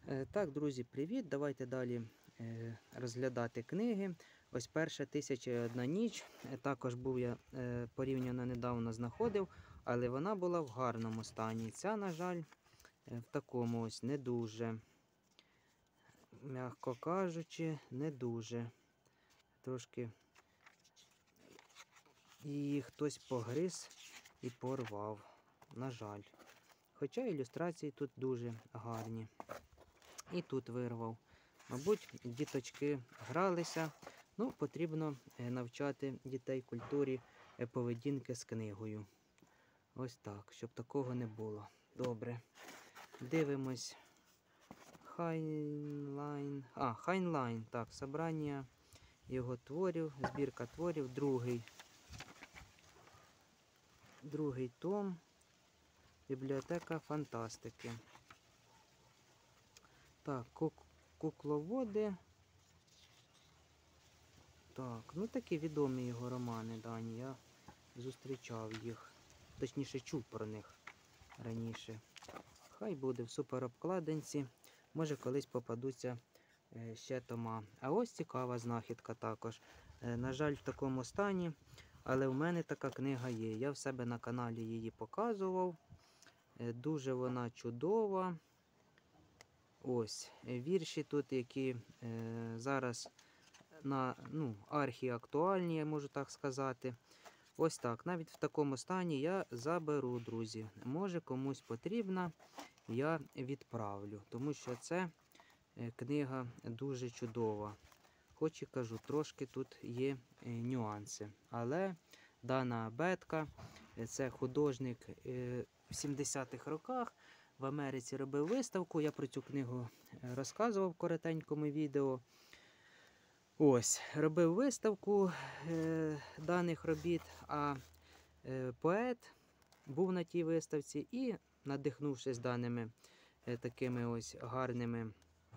Так, друзі, привіт! Давайте далі розглядати книги. Ось перша «1001 ніч». Також був я порівняно недавно знаходив, але вона була в гарному стані. Ця, на жаль, в такому ось не дуже, м'яко кажучи, не дуже. Трошки її хтось погриз і порвав, на жаль. Хоча ілюстрації тут дуже гарні. І тут вирвав. Мабуть, діточки гралися. Ну, потрібно навчати дітей культурі поведінки з книгою. Ось так, щоб такого не було. Добре. Дивимось. Хайнлайн. Хайнлайн. Так, собрання його творів, збірка творів, другий том. Бібліотека фантастики. Так, кукловоди. Так, ну такі відомі його романи дані. Я зустрічав їх. Точніше, чув про них раніше. Хай буде в суперобкладинці. Може колись попадуться ще тома. А ось цікава знахідка також. На жаль, в такому стані. Але в мене така книга є. Я в себе на каналі її показував. Дуже вона чудова. Ось, вірші тут, які зараз архіактуальні, я можу так сказати. Ось так, навіть в такому стані я заберу, друзі. Може комусь потрібна, я відправлю. Тому що це книга дуже чудова. Хоч і кажу, трошки тут є нюанси. Але дана абетка, це художник в 70-х роках. В Америці робив виставку, я про цю книгу розказував в коротенькому відео. Ось, робив виставку даних робіт, а поет був на тій виставці і, надихнувшись даними такими ось гарними,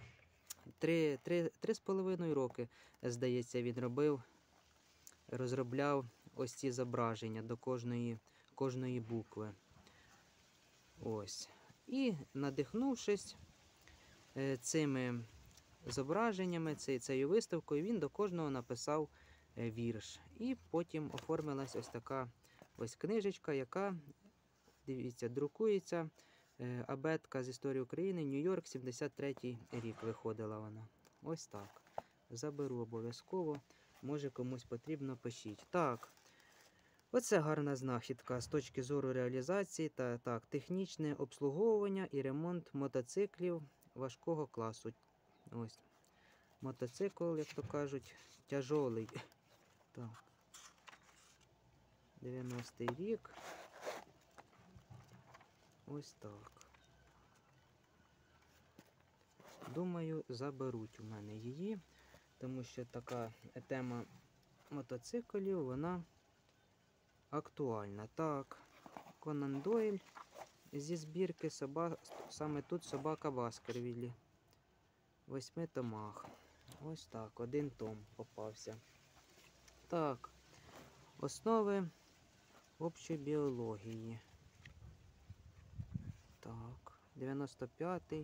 3,5 роки, здається, він розробляв ось ці зображення до кожної букви. Ось. І, надихнувшись цими зображеннями, цією виставкою, він до кожного написав вірш. І потім оформилась ось така ось книжечка, яка, дивіться, друкується. Абетка з історії України, Нью-Йорк, 73-й рік виходила вона. Ось так. Заберу обов'язково. Може комусь потрібно, пишіть. Так. Оце гарна знахідка з точки зору реалізації та технічне обслуговування і ремонт мотоциклів важкого класу. Ось. Мотоцикл, як то кажуть, тяжолий. Так. 90-й рік. Ось так. Думаю, заберуть у мене її, тому що така тема мотоциклів, вона актуальна. Так, Конан Дойль зі збірки саме тут собака Баскервілі. В 8 томах. Ось так, 1 том попався. Так, основи общої біології. Так, 95-й.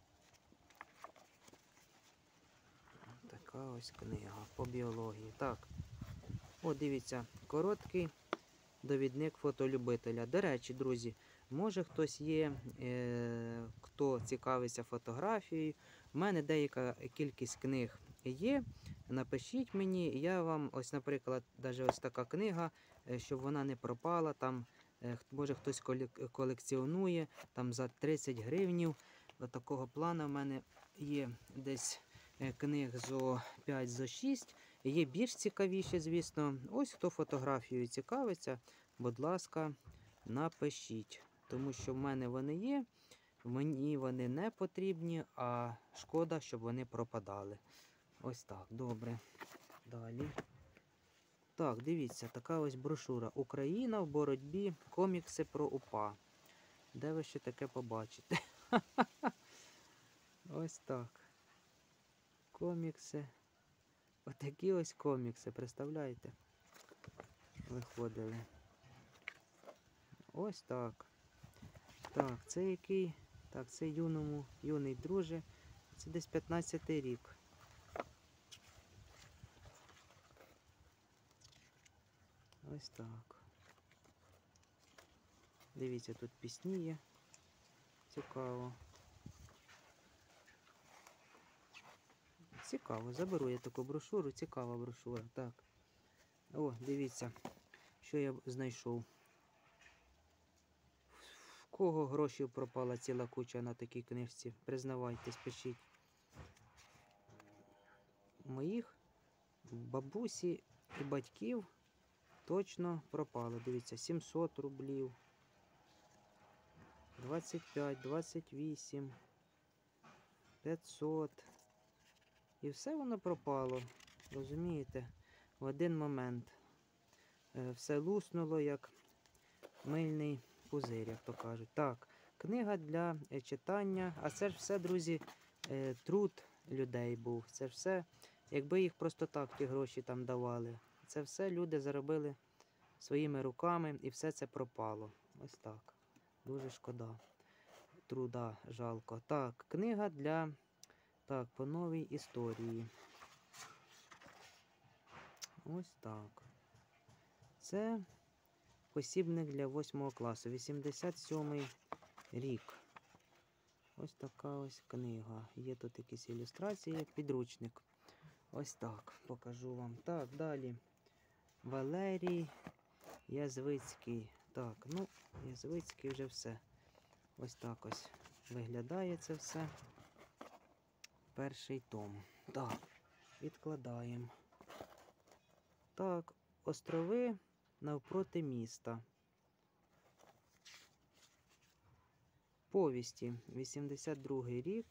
Така ось книга по біології. Так, о, дивіться, короткий довідник фотолюбителя. До речі, друзі, може хтось є, хто цікавиться фотографією. У мене деяка кількість книг є. Напишіть мені, я вам, ось, наприклад, навіть ось така книга, щоб вона не пропала. Там, може хтось колекціонує, там за 30 гривнів. Ось такого плану в мене є десь книг зо 5, зо 6. Є більш цікавіші, звісно. Ось хто фотографією цікавиться, будь ласка, напишіть. Тому що в мене вони є, мені вони не потрібні, а шкода, щоб вони пропадали. Ось так, добре. Далі. Так, дивіться, така ось брошура. Україна в боротьбі. Комікси про УПА. Де ви ще таке побачите? Ось так. Комікси. Отакі ось комікси, представляєте? Виходили. Ось так. Так, це який? Так, це юний друже. Це десь 15-й рік. Ось так. Дивіться, тут пісні є. Цікаво. Цікаво, заберу я таку брошуру, цікава брошура. Так. О, дивіться, що я знайшов. В кого грошей пропала ціла куча на такій книжці? Признавайтесь, пишіть. Моїх бабусі і батьків точно пропало. Дивіться, 700 рублів, 25, 28, 500. І все воно пропало. Розумієте? В один момент. Все луснуло, як мильний пузир, як то кажуть. Так, книга для читання. А це ж все, друзі, труд людей був. Це ж все, якби їх просто так ті гроші там давали. Це все люди заробили своїми руками і все це пропало. Ось так. Дуже шкода. Труда жалко. Так, книга для... Так, по новій історії. Ось так. Це посібник для 8 класу. 87-й рік. Ось така ось книга. Є тут якісь ілюстрації, як підручник. Ось так. Покажу вам. Так, далі. Валерій Язвицький. Так, ну, Язвицький вже все. Ось так ось виглядає це все. Перший том. Так, відкладаємо. Так, острови навпроти міста. Повісті. 82-й рік.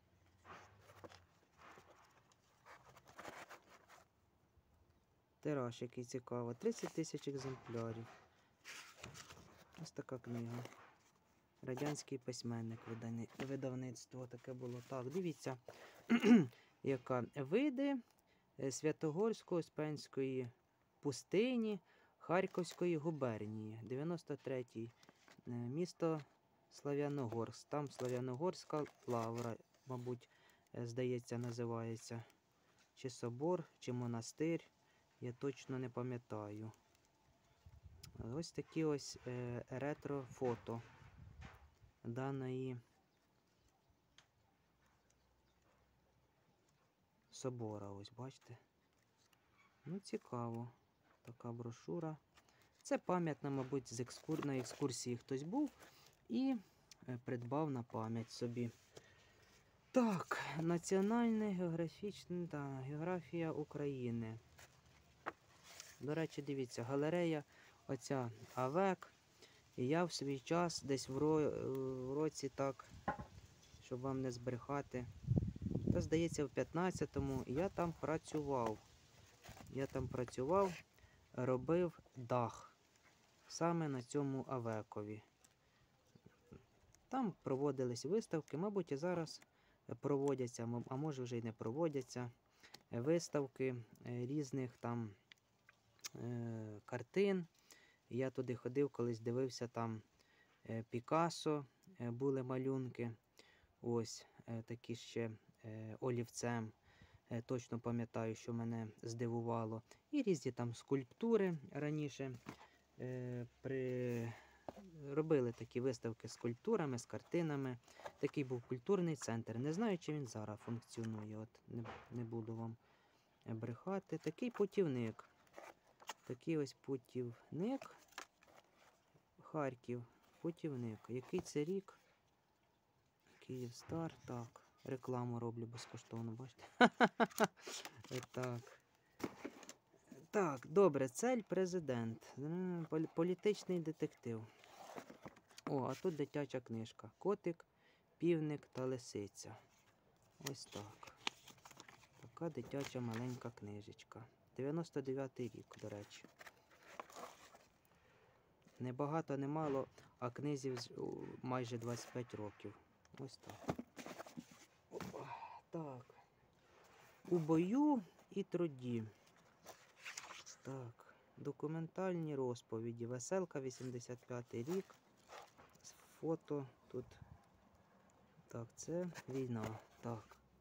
Тираж, який цікаво. 30 тисяч екземплярів. Ось така книга. Радянський письменник, видавництво таке було. Так, дивіться, яка види Святогорсько-Успенської пустині Харківської губернії. 93-й. Місто Слав'яногорськ. Там Слав'яногорська лавра, мабуть, здається, називається. Чи собор, чи монастир. Я точно не пам'ятаю. Ось такі ось ретро-фото даної собора. Ось, бачите? Ну, цікаво. Така брошура. Це пам'ятна, мабуть, на екскурсії хтось був і придбав на пам'ять собі. Так, національне географічне, да, географія України. До речі, дивіться, галерея оця АВЕК. І я в свій час десь в році так, щоб вам не збрехати, та, здається, в 15-му я там працював. Робив дах. Саме на цьому АВЕКові. Там проводились виставки, мабуть, і зараз проводяться, а може вже й не проводяться, виставки різних там картин. Я туди ходив, колись дивився, там Пікассо були малюнки. Ось такі ще олівцем. Точно пам'ятаю, що мене здивувало. І різні там скульптури раніше робили такі виставки з скульптурами, з картинами. Такий був культурний центр. Не знаю, чи він зараз функціонує. От не буду вам брехати. Такий путівник. Такий ось путівник. Харків. Путівник. Який це рік? Київстар. Так. Рекламу роблю безкоштовно, бачите? Так. Так, добре. Цель президент. Політичний детектив. О, а тут дитяча книжка. Котик, півник та лисиця. Ось так. Така дитяча маленька книжечка. 99-й рік, до речі. Небагато, немало, а книзі майже 25 років. Ось так. Опа. Так. У бою і труді. Так. Документальні розповіді. Веселка, 85-й рік. Фото тут. Так, це війна. Так.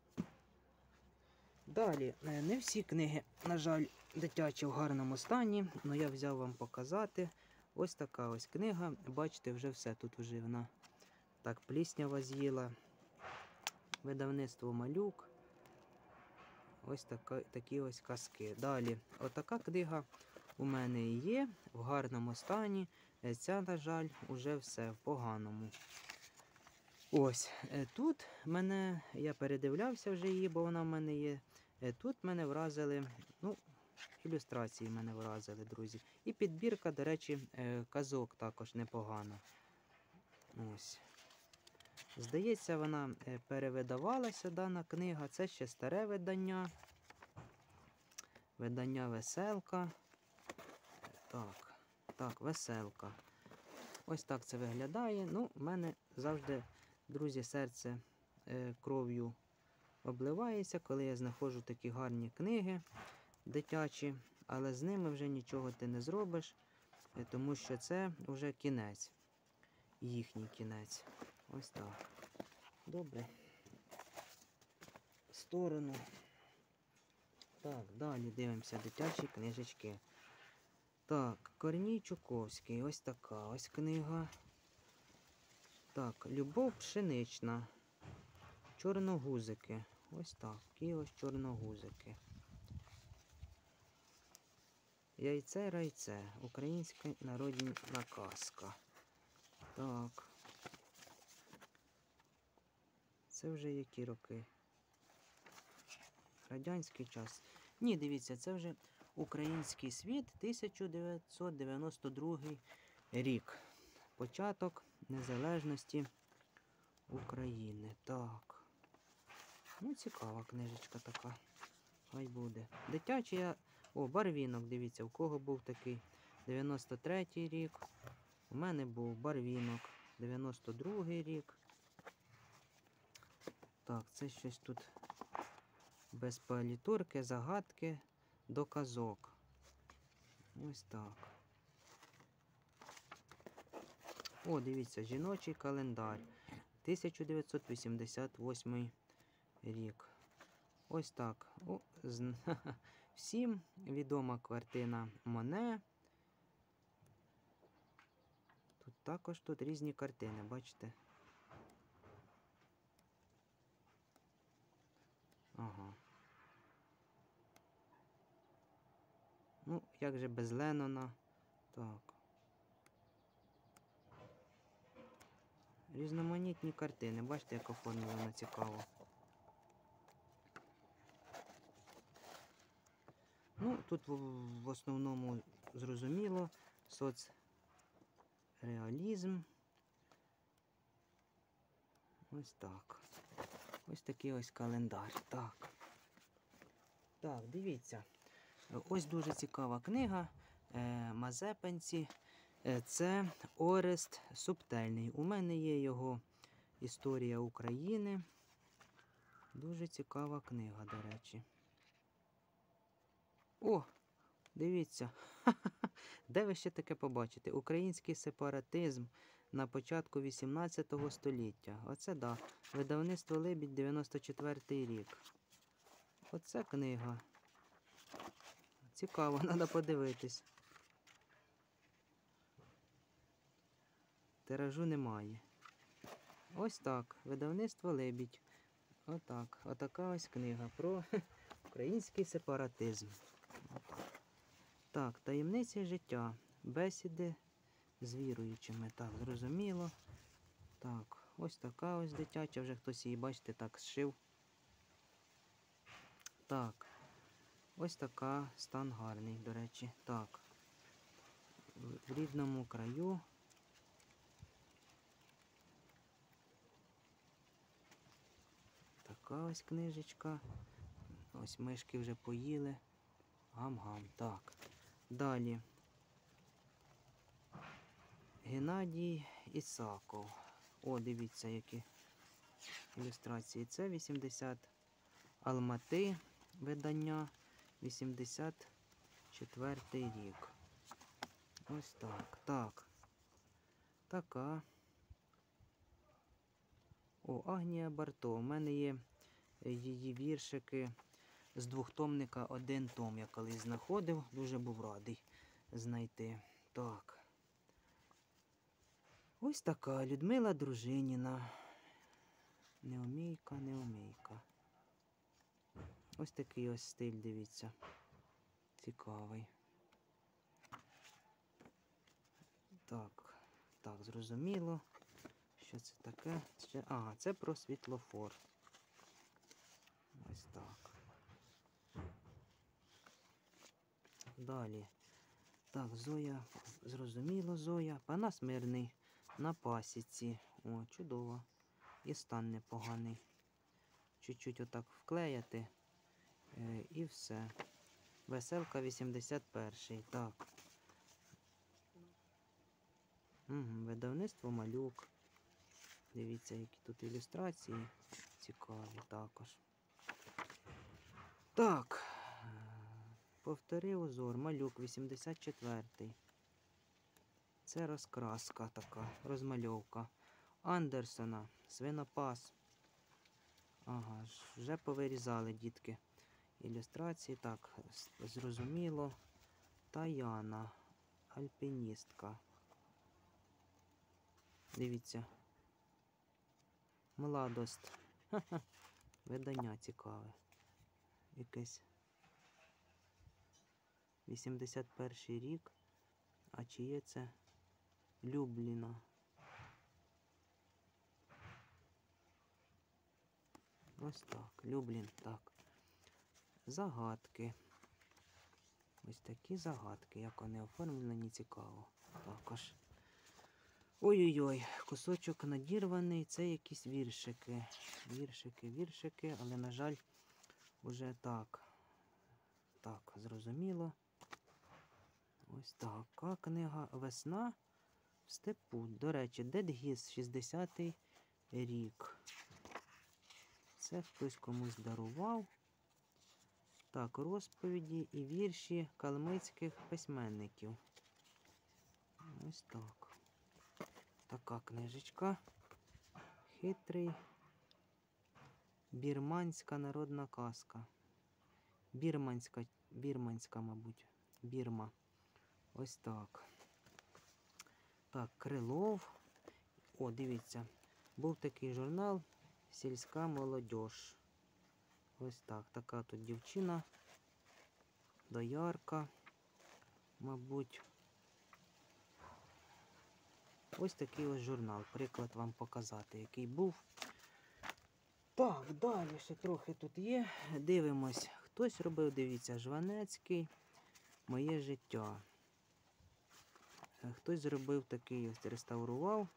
Далі, не всі книги, на жаль, дитячі в гарному стані, але я взяв вам показати. Ось така ось книга. Бачите, вже все. Тут вже вона так пліснява з'їла. Видавництво Малюк. Ось такі ось казки. Далі, отака книга у мене є в гарному стані. Ця, на жаль, уже все в поганому. Ось, тут я передивлявся вже її, бо вона в мене є. Тут мене вразили, ілюстрації мене вразили, друзі. І підбірка, до речі, казок також непогана. Ось. Здається, вона перевидавалася, дана книга. Це ще старе видання. Видання Веселка. Так, Веселка. Ось так це виглядає. В мене завжди, друзі, серце кров'ю обливається, коли я знаходжу такі гарні книги дитячі, але з ними вже нічого ти не зробиш, тому що це вже кінець. Їхній кінець. Ось так. Добре. В сторону. Так, далі дивимося дитячі книжечки. Так, Корній Чуковський. Ось така ось книга. Так, Любов пшенична. Чорногузики. Ось так. Такі ось чорногузики. Яйце-райце. Українська народна казка. Так. Це вже які роки? Радянський час. Ні, дивіться, це вже Український світ, 1992 рік. Початок незалежності України. Так. Цікава книжечка така. Хай буде. Дитячий я... Барвінок, дивіться, у кого був такий 93-й рік. У мене був Барвінок, 92-й рік. Так, це щось тут без палітурки, загадки до казок. Ось так. Дивіться, жіночий календар. 1988 рік. Ось так. Всім відома картина Моне. Тут різні картини, бачите? Ага. Як же без Леннона? Так. Різноманітні картини. Бачите, як оформлено цікаво. Тут в основному зрозуміло соцреалізм. Ось так. Ось такий ось календар. Так. Так, дивіться. Ось дуже цікава книга Мазепинці. Це Орест Субтельний. У мене є його Історія України. Дуже цікава книга, до речі. Дивіться. Де ви ще таке побачите? Український сепаратизм на початку 18 століття. Оце да. Видавництво Либідь, 94-й рік. Оце книга. Цікаво, треба подивитись. Тиражу немає. Ось так. Видавництво Либідь. Отак. Отака ось книга про український сепаратизм. Так, таємниці життя. Бесіди з віруючими. Так, зрозуміло. Так, ось така ось дитяча. Вже хтось її, бачите, так зшив. Так. Ось така, стан гарний, до речі. Так. В рідному краю. Така ось книжечка. Ось мишки вже поїли. Гам-гам. Так. Далі. Геннадій Ісаков. Дивіться, які ілюстрації. Це 80 Алмати видання. 84-й рік. Ось так. Так. Така. Агнія Барто. У мене є її віршики з двохтомника один том я колись знаходив, дуже був радий знайти. Так. Ось така Людмила Дружиніна. Неумійка, неумійка. Ось такий ось стиль, дивіться. Цікавий. Так, так, зрозуміло. Що це таке? Ага, це про світлофор. Ось так. Далі. Так, Зоя, зрозуміло, Зоя. Панас Мирний на пасіці. О, чудово. І стан непоганий. Чуть-чуть отак вклеяти. І все. Веселка 81. Так. Видавництво Малюк. Дивіться, які тут ілюстрації. Цікаві також. Так. Повтори узор. Малюк 84. Це розкраска така, розмальовка. Андерсона, свинопас. Ага, вже повирізали дітки. Ілюстрації, так, зрозуміло. Таяна, альпіністка. Дивіться. Младость. Ха-ха. Видання цікаве. Якесь 81 рік. А чиє це? Любліна. Ось так. Люблін, так. Загадки. Ось такі загадки. Як вони оформлені, цікаво. Також. Ой-ой-ой, кусочок надірваний. Це якісь віршики. Віршики, але, на жаль, уже так. Так, зрозуміло. Ось така книга «Весна в степу». До речі, Дедгіз, 60-й рік. Це хтось комусь дарував. Так, розповіді і вірші калмицьких письменників. Ось так. Така книжечка. Хитрий. Бірманська народна казка. Бірманська, мабуть. Бірма. Ось так. Так, Крилов. О, дивіться. Був такий журнал «Сільська молодіж». Ось так. Така тут дівчина. Доярка. Мабуть. Ось такий ось журнал. Приклад вам показати, який був. Так, далі ще трохи тут є. Дивимось. Хтось робив, дивіться, Жванецький. Моє життя. Хтось зробив такий ось, реставрував.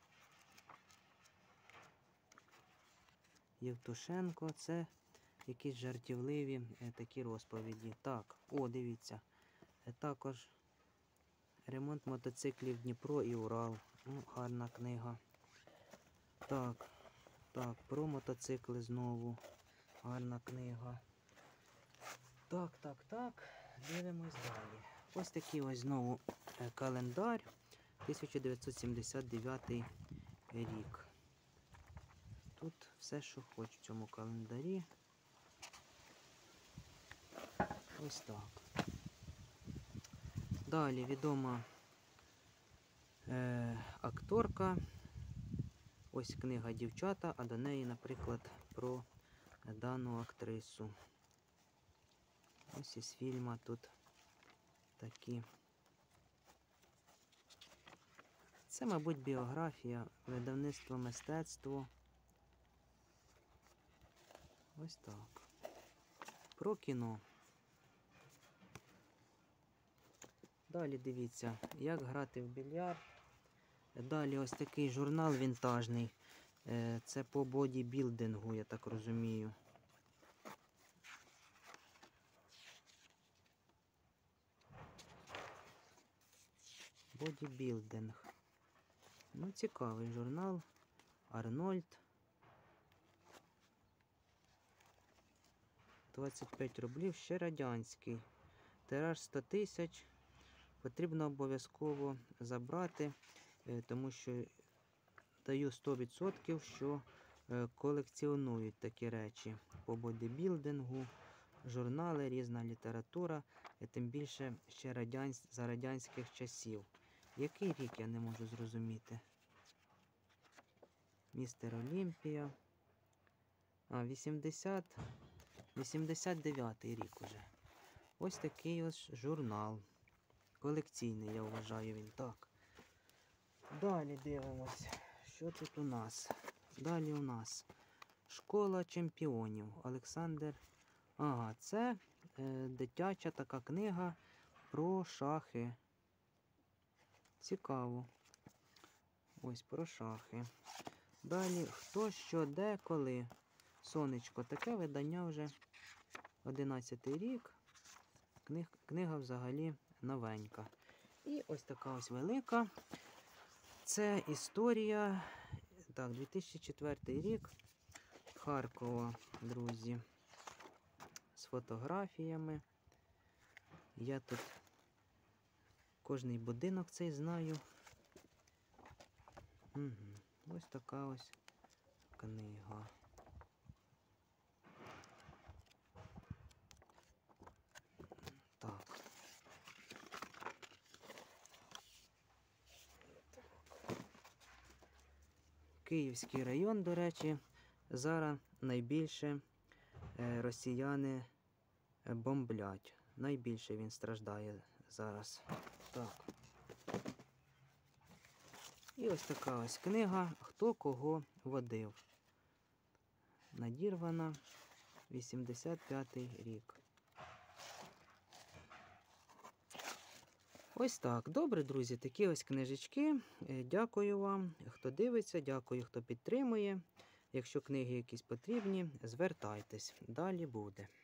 Євтушенко. Це якісь жартівливі такі розповіді. Так, о, дивіться. Також ремонт мотоциклів Дніпро і Урал. Ну, гарна книга. Так, про мотоцикли знову. Гарна книга. Так. Дивимось далі. Ось такий ось знову календар. 1979 рік. Тут все, що хоч в цьому календарі. Ось так. Далі відома акторка. Ось книга «Дівчата», а до неї, наприклад, про дану актрису. Ось із фільму тут такі. Це, мабуть, біографія, видавництво «Мистецтво». Ось так. Про кіно. Далі дивіться, як грати в більярд. Далі ось такий журнал вінтажний. Це по бодібілдингу, я так розумію. Бодібілдинг. Ну, цікавий журнал. Арнольд. 25 рублів, ще радянський. Тираж 100 тисяч. Потрібно обов'язково забрати, тому що даю 100%, що колекціонують такі речі по бодібілдингу. журнали, різна література, і тим більше ще за радянських часів. Який рік, я не можу зрозуміти. Містер Олімпія. 89-й рік уже. Ось такий ось журнал. Колекційний, я вважаю він. Так. Далі дивимось. Що тут у нас? Далі у нас Школа чемпіонів. Олександр. Ага, це дитяча така книга про шахи. Цікаво. Ось про шахи. Далі хто, що, де, коли. Сонечко. Таке видання вже 11-й рік. Книга взагалі новенька. І ось така ось велика. Це історія. Так, 2004 рік. Харкова, друзі. З фотографіями. Я тут кожний будинок цей знаю. Угу. Ось така ось книга. Так. Київський район, до речі, зараз найбільше росіяни бомблять. Найбільше він страждає зараз. Так. І ось така ось книга «Хто кого водив». Надірвана, 85-й рік. Ось так. Добре, друзі, такі ось книжечки. Дякую вам, хто дивиться, дякую, хто підтримує. Якщо книги якісь потрібні, звертайтесь. Далі буде.